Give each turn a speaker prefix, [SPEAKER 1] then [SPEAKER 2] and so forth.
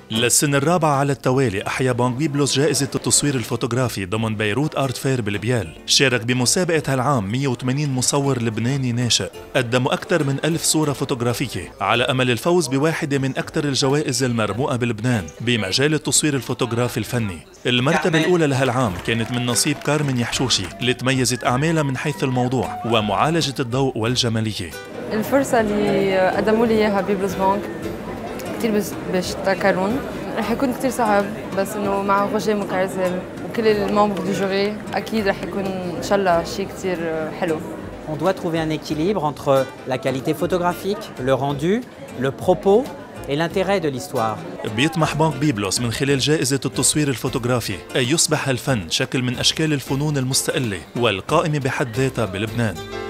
[SPEAKER 1] للسنة الرابعة على التوالي أحيا بانك بيبلوس جائزة التصوير الفوتوغرافي ضمن بيروت آرت فير بالبيال. شارك بمسابقة هالعام 180 مصور لبناني ناشئ قدموا أكثر من 1000 صورة فوتوغرافية على أمل الفوز بواحدة من أكثر الجوائز المرموقة بلبنان بمجال التصوير الفوتوغرافي الفني. المرتبة الأولى لهالعام كانت من نصيب كارمن يحشوشي اللي تميزت أعمالها من حيث الموضوع ومعالجة الضوء والجمالية.
[SPEAKER 2] الفرصة اللي قدموا لي إياها بيبلوس بانك كتير بشتكرون. رح يكون كتير صعب بس إنه مع روجيه مكعزل وكل الممبر دو جوري أكيد رح يكون إن شاء الله شيء كتير حلو.
[SPEAKER 3] On doit trouver un équilibre entre la qualité photographique, le rendu, le propos et l'intérêt de l'histoire.
[SPEAKER 1] بيطمح بانك بيبلوس من خلال جائزة التصوير الفوتوغرافي أن يصبح الفن شكل من أشكال الفنون المستقلة والقائمة بحد ذاتها بلبنان.